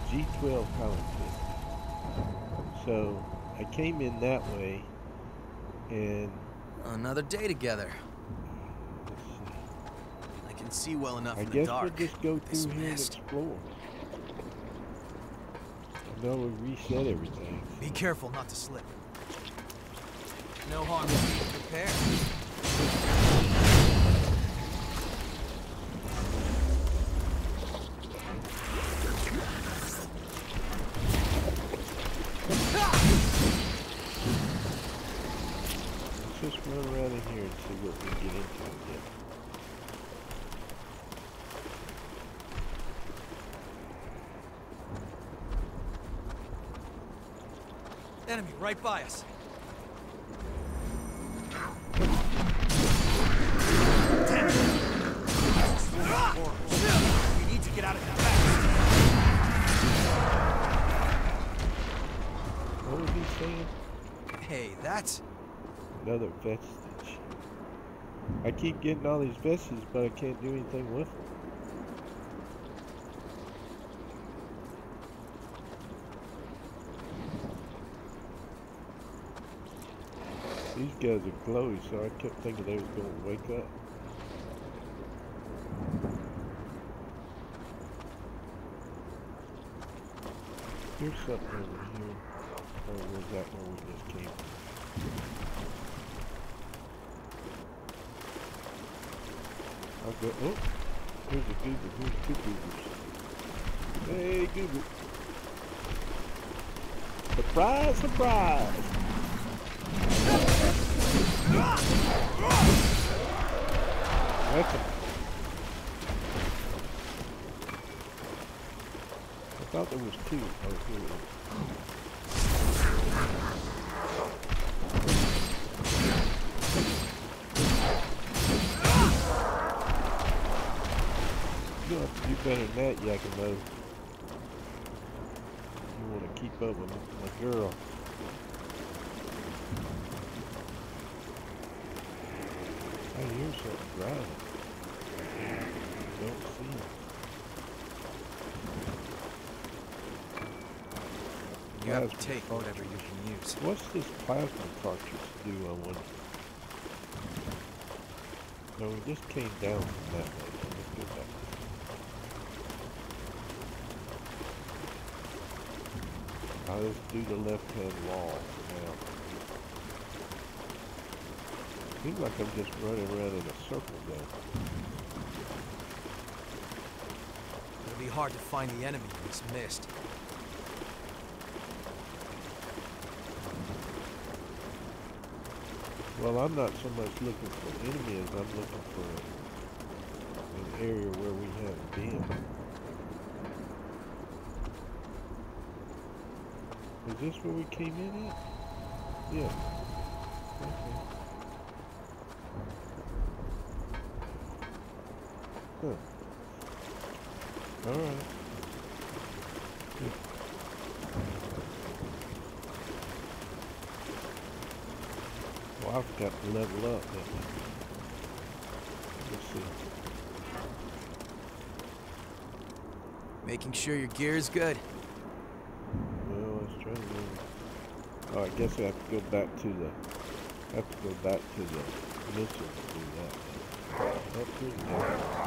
G12 column pit. So I came in that way, and Another day together. let's see. I can see well enough I in the guess dark. we'll just go This through here and mist. explore. No, we reset everything. Be careful not to slip. No harm in being prepared. Let's just run around in here and see what we get into again. Enemy right by us. We need to get out of here fast. What was he saying? Hey, that's... Another vestige. I keep getting all these vestiges, but I can't do anything with them. These guys are glowy, so I kept thinking they was going to wake up. Here's something over here. Or was that where we just came from? I'll go. Oh! Here's a goober. Here's two goobers. Hey, goober. Surprise, surprise! That's a... I thought there was two. Oh, here it is. You'll have to do better than that, Yakimo. You want to keep up with my girl. I hear something driving. Don't see it. You have to take whatever you can use. What's this plasma cartridge do, I wonder? No, we just came down from that way. So let's go back. I'll just do the left-hand wall for now. Seems like I'm just running around in a circle though. It'll be hard to find the enemy in this mist. Well, I'm not so much looking for enemies, I'm looking for an area where we haven't been. Is this where we came in at? Yeah. Okay. Huh. Alright. Well, I've got to level up, don't I? Let's see. Making sure your gear is good. Well, I was trying to remember. Oh, I guess I have to go back to the... mission to do that. That's good enough.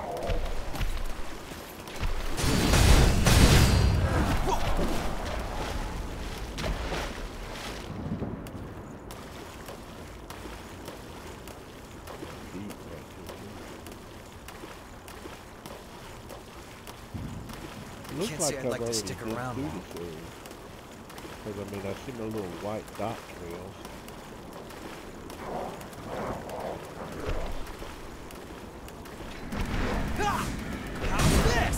Looks Can't like say I'd I've like to already stick been around through long. this area. Because, I mean, I've seen the little white dot trails. How's this?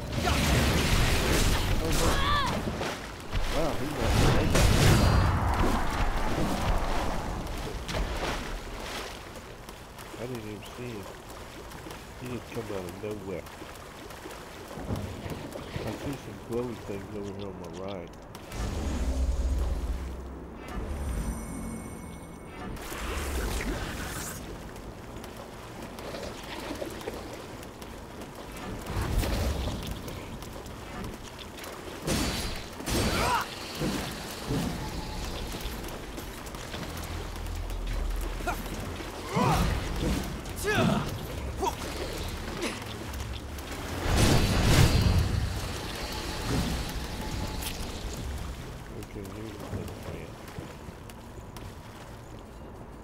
Wow, he went right. I didn't even see him. He just come out of nowhere. I see some glowy things over here on my right.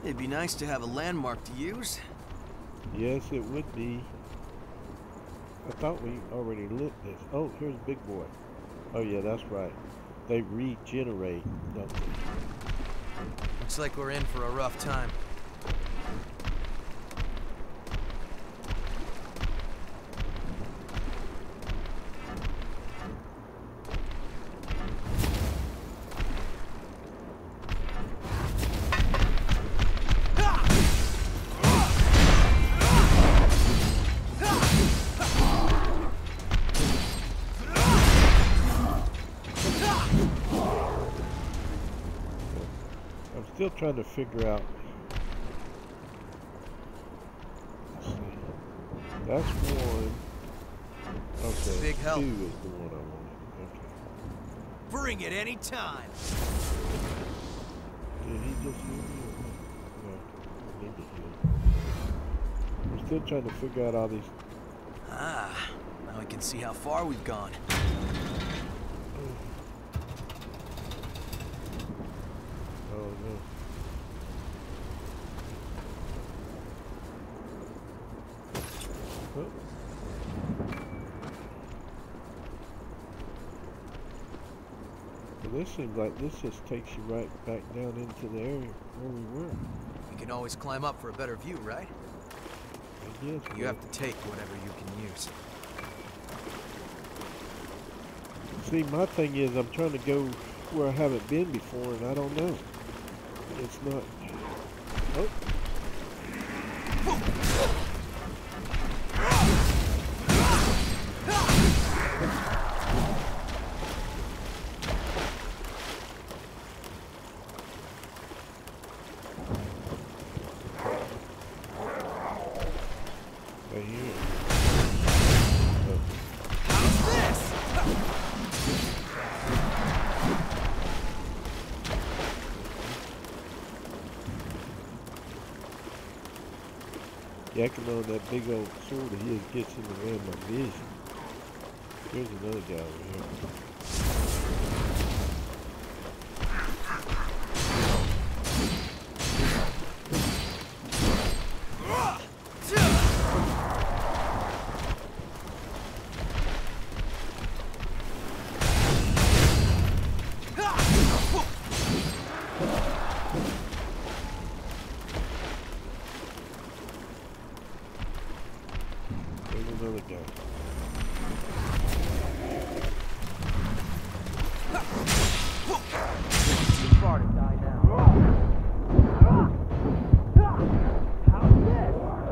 It'd be nice to have a landmark to use. Yes, it would be. I thought we already lit this. Oh, here's Big Boy. Oh yeah, that's right. They regenerate, don't they? Looks like we're in for a rough time. Still trying to figure out. Let's see. That's one. Okay. Big help. 2 is the one I wanted. Okay. Bring it anytime. Did he just heal me? No. I need to heal. We're still trying to figure out all these. Ah, now we can see how far we've gone. Oh no. Oh. Well, this seems like this just takes you right back down into the area where we were. We can always climb up for a better view, right? I guess. You have to take whatever you can use. See, my thing is I'm trying to go where I haven't been before, and I don't know. It's not. Oh. Right here. Oh. How's this? Yakking on that big old sword of his gets in the way of my vision. There's another guy over here. There's another guy. Too far to die now. How's this?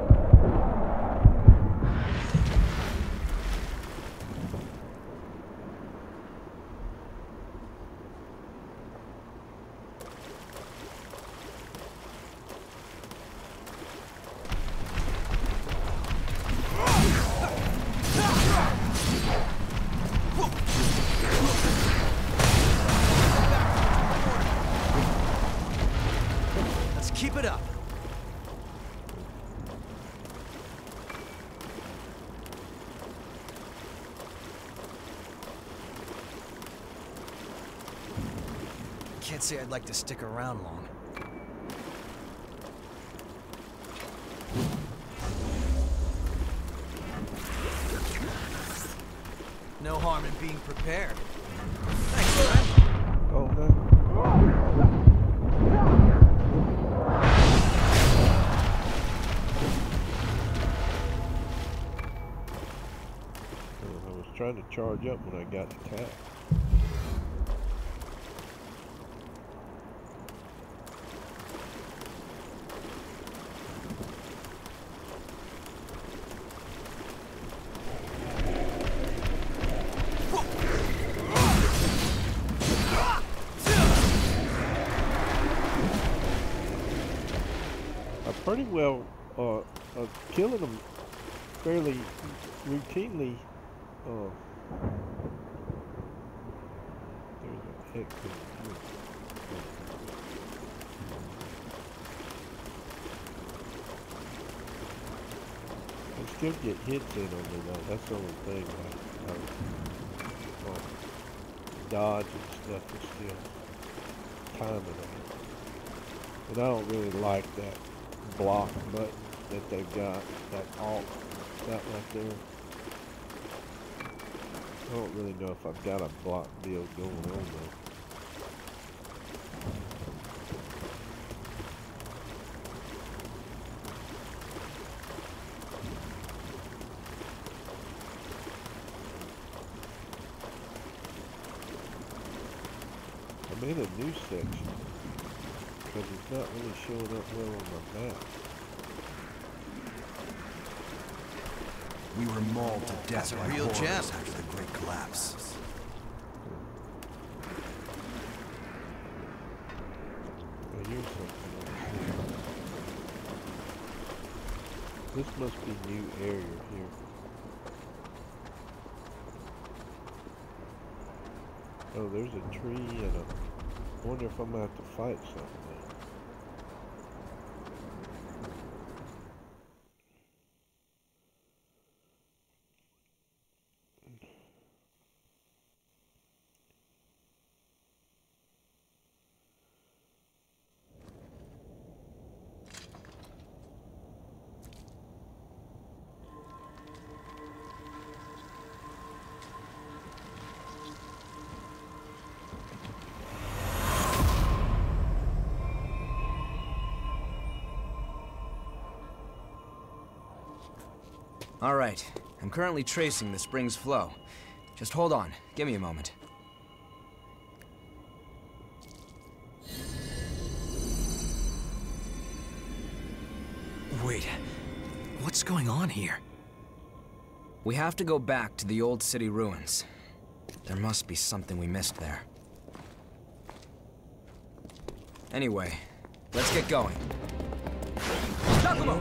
Let's keep it up. Can't say I'd like to stick around long. No harm in being prepared. Thanks, friend. Oh no. I was trying to charge up when I got attacked. Pretty well killing them fairly routinely. There's an exit here. I still get hits in on me though. That's the only thing. Dodge and stuff is still timing on it. And I don't really like that block button that they've got, that alt, that right there. I don't really know if I've got a block deal going on though. I'm in a new section because it's not really showing up well on my map. We were mauled to death by real horrors gem. after the Great Collapse. Oh, here's something over here. This must be new area here. Oh, there's a tree and I wonder if I'm gonna have to fight something. All right, I'm currently tracing the spring's flow. Just hold on, give me a moment. Wait, what's going on here? We have to go back to the old city ruins. There must be something we missed there. Anyway, let's get going. Giacomo!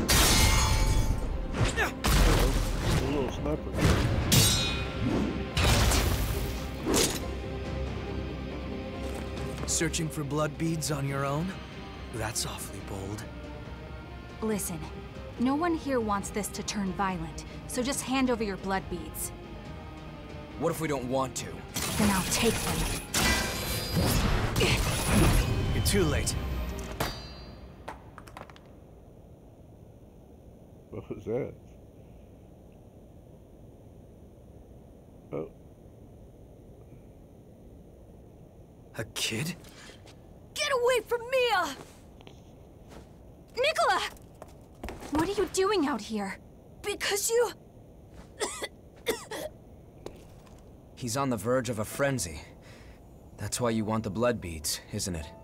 A little sniper. Searching for blood beads on your own? That's awfully bold. Listen, no one here wants this to turn violent, so just hand over your blood beads. What if we don't want to? Then I'll take them. You're too late. What was that? Oh. A kid? Get away from Mia! Nicola! What are you doing out here? Because you... He's on the verge of a frenzy. That's why you want the blood beads, isn't it?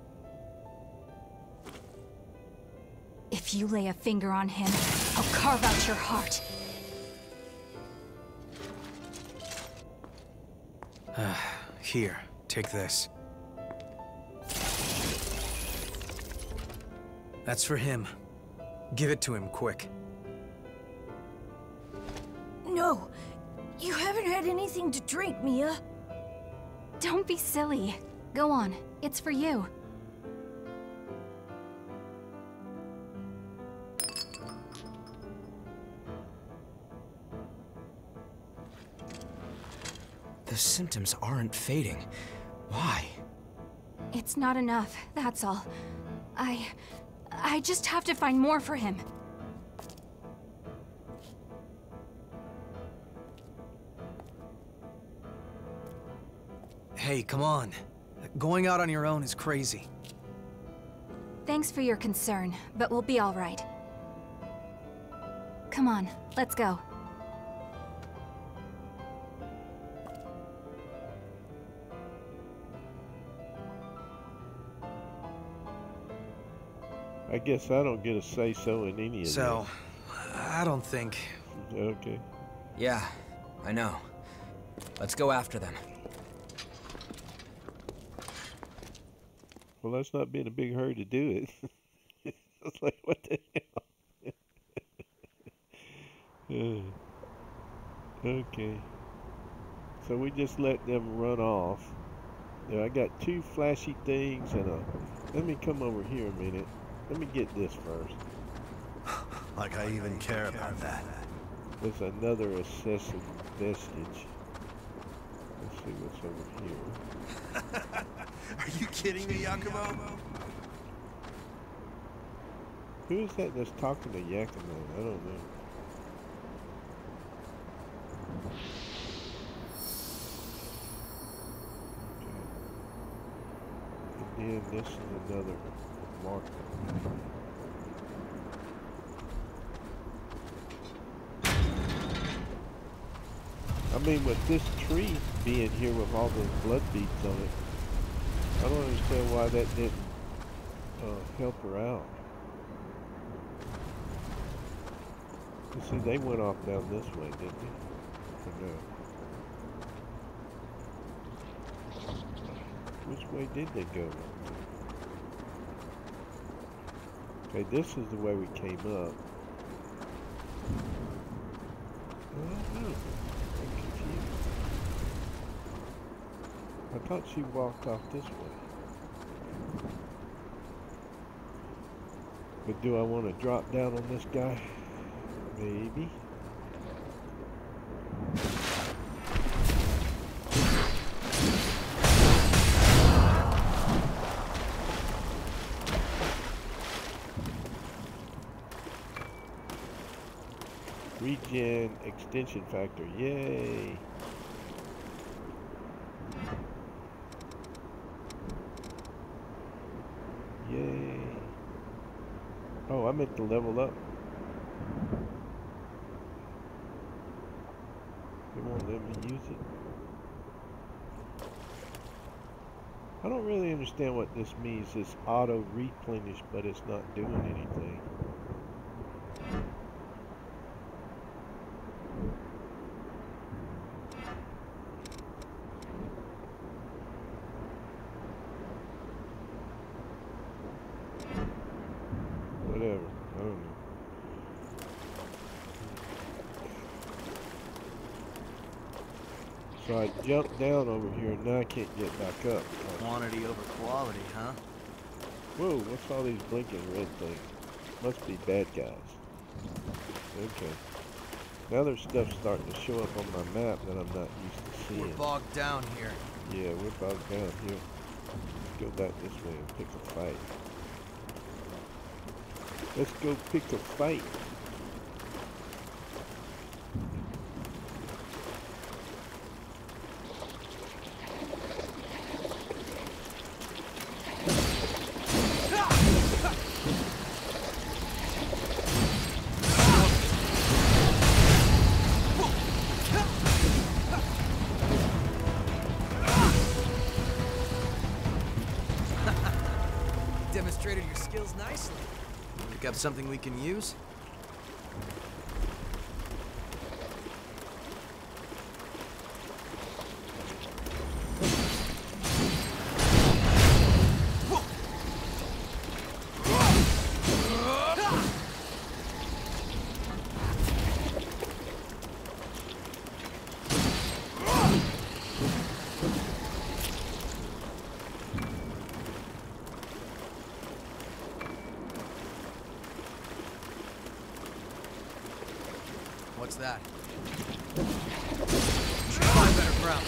If you lay a finger on him, I'll carve out your heart. Here, take this. That's for him. Give it to him, quick. No! You haven't had anything to drink, Mia. Don't be silly. Go on. It's for you. The symptoms aren't fading. Why? It's not enough, that's all. I just have to find more for him. Hey, come on. Going out on your own is crazy. Thanks for your concern, but we'll be all right. Come on, let's go. I guess I don't get a say-so in any of So, I don't think... this. Okay. Yeah, I know. Let's go after them. Well, let's not be in a big hurry to do it. It's like, what the hell? Okay. So we just let them run off. Now, I got two flashy things and a... Let me come over here a minute. Let me get this first. Like I even care about that. There's another excessive vestige. Let's see what's over here. Are you kidding me, Giacomo? Who is that that's talking to Yakima? I don't know. Okay. And then this is another marker. I mean, with this tree being here with all those blood beads on it, I don't understand why that didn't help her out. You see, they went off down this way, didn't they? Or no? Which way did they go? Okay, this is the way we came up. I don't know. I'm confused. I thought she walked off this way. But do I want to drop down on this guy? Maybe. Regen extension factor, yay! Yay! Oh, I meant to level up. They won't let me use it. I don't really understand what this means. It's auto replenish, but it's not doing anything. Whatever. I don't know. So I jumped down over here and now I can't get back up. Quantity over quality, huh? Whoa, what's all these blinking red things? Must be bad guys. Okay. Now there's stuff starting to show up on my map that I'm not used to seeing. We're bogged down here. Yeah, we're bogged down here. Let's go back this way and pick a fight. Let's go pick a fight. Demonstrated your skills nicely. Pick up something we can use? What's that? We should find better ground.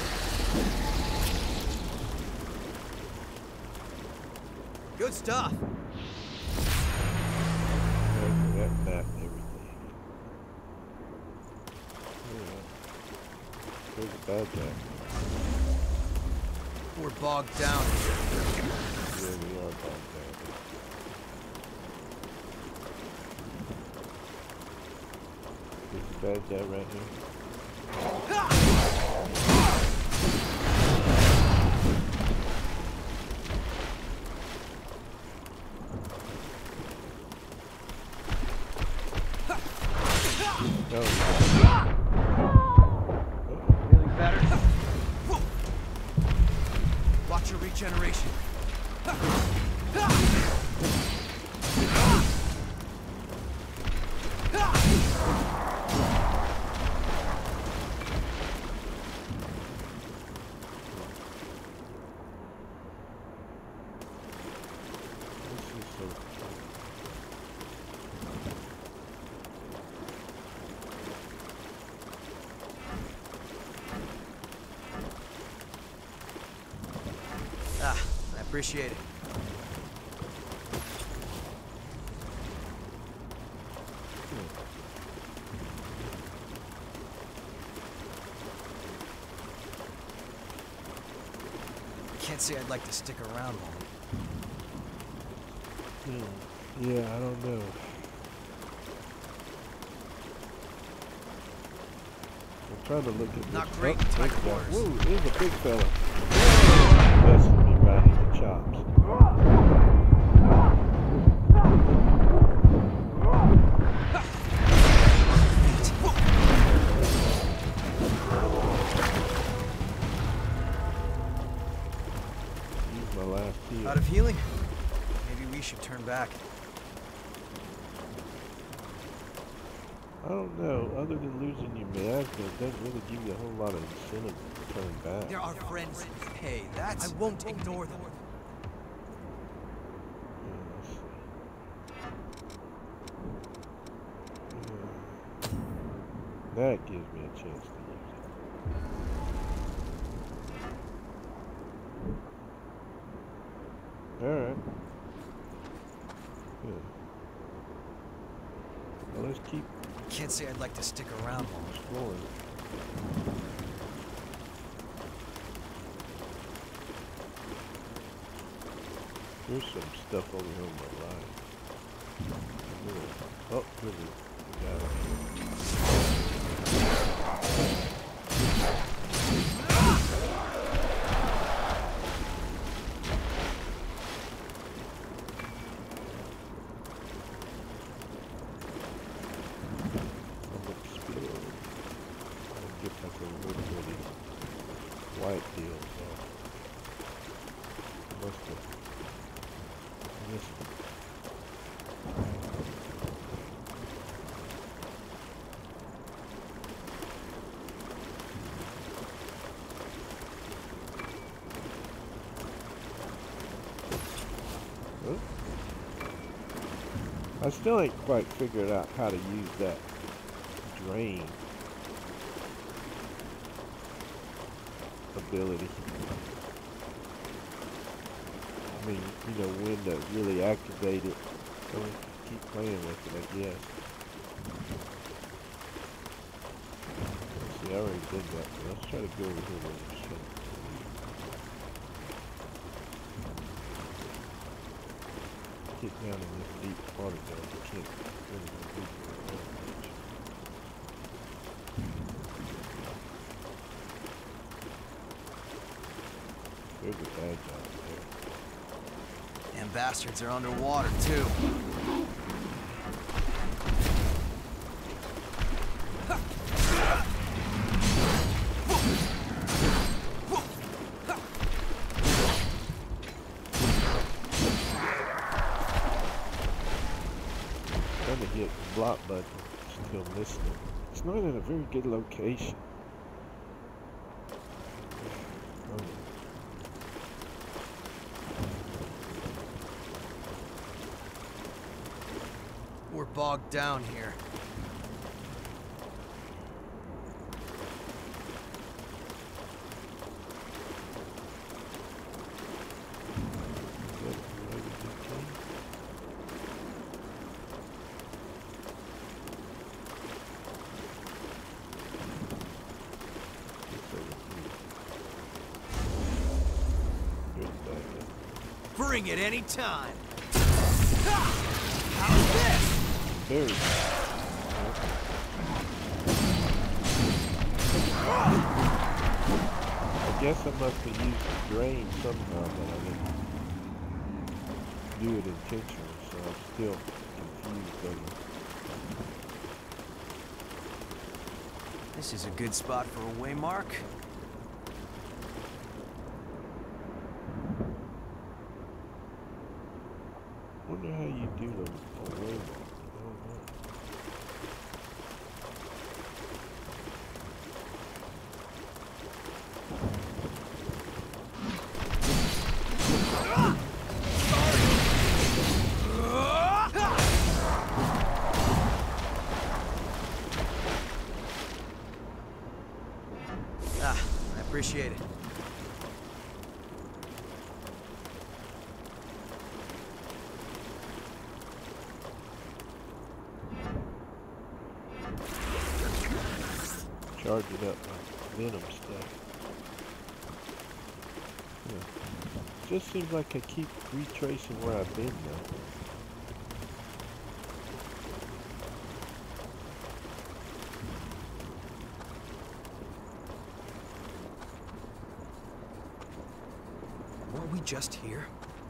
Good stuff. Okay, that map and everything. Alright. There's a bad guy. We're bogged down. Yeah, we are bogged down. There's a bad guy right here. Feeling better? Watch your regeneration. I appreciate it. Can't say I'd like to stick around long. Yeah, I don't know. I'm trying to look at Not this. great, Oh, tight big guy. quarters. Whoa, there's a big fella. Busting me right in the chops. Use my last heal. Out of healing? Maybe we should turn back. I don't know. Other than losing your miasma, it doesn't really give you a whole lot of incentive to turn back. There are friends. Hey, that's... I won't ignore them. That gives me a chance to use it. Alright. Good. Well, let's keep Can't say I'd like to stick around long. exploring. There's some stuff over here on my right. Oh, good. We got it. White deal, so must have missed it. Oh. I still ain't quite figured out how to use that drain ability. I mean, you know, when to really activate it. So we keep playing with it, I guess. See, I already did that, but let's try to go over here where there's some. Get down in this deep part of that. You can't really go deep very much. There's a bad guy there. Damn bastards are underwater, too. Trying to hit the block button, still missing it. It's not in a very good location. We're bogged down here. Bring it any time. How's this? There we go. I guess I must have used the drain somehow, but I didn't do it intentionally, so I'm still confused over it. This is a good spot for a waymark. Wonder how you do the away. I don't know. I appreciate it. Charge it up my venom stuff. Yeah. just seems like I keep retracing where I've been now. Were we just here?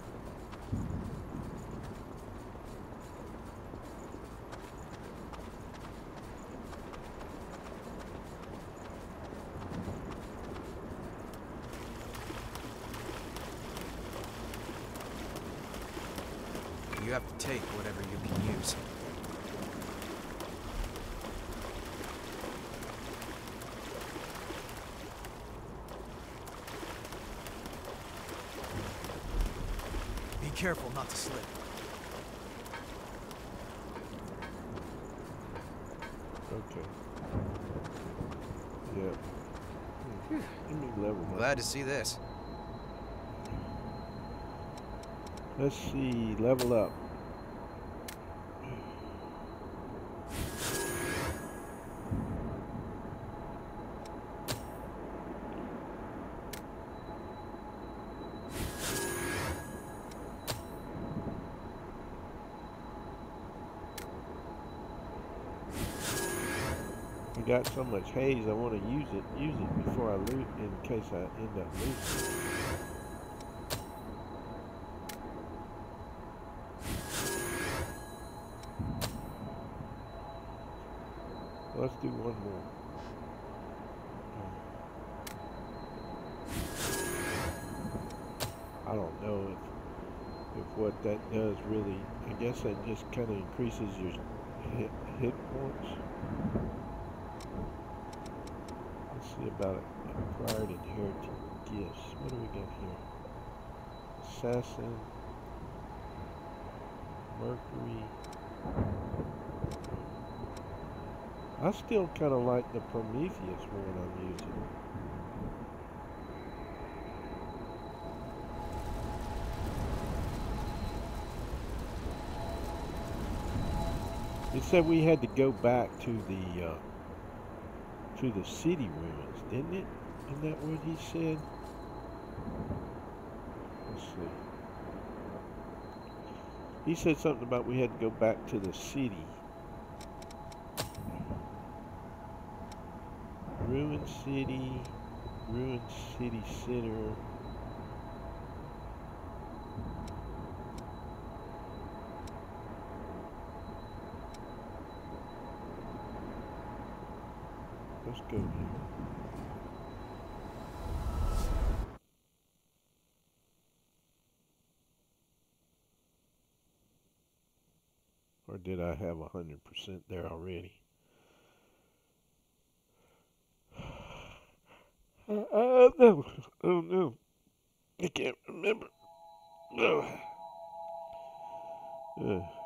You have to take whatever you can use. Be careful not to slip. Okay. Yep. Let me level up. Glad to see this. Let's see, level up. I got so much haze, I want to use it before I loot in case I end up losing. Let's do one more. I don't know if what that does really. I guess that just kind of increases your hit points. Let's see about acquired inherited gifts. What do we got here? Assassin, Mercury. I still kind of like the Prometheus one I'm using. It said we had to go back to the city ruins, didn't it? Isn't that what he said? Let's see. He said something about we had to go back to the city. Ruin City Center. Let's go here. Or did I have 100% there already? No. Oh no. I can't remember. No.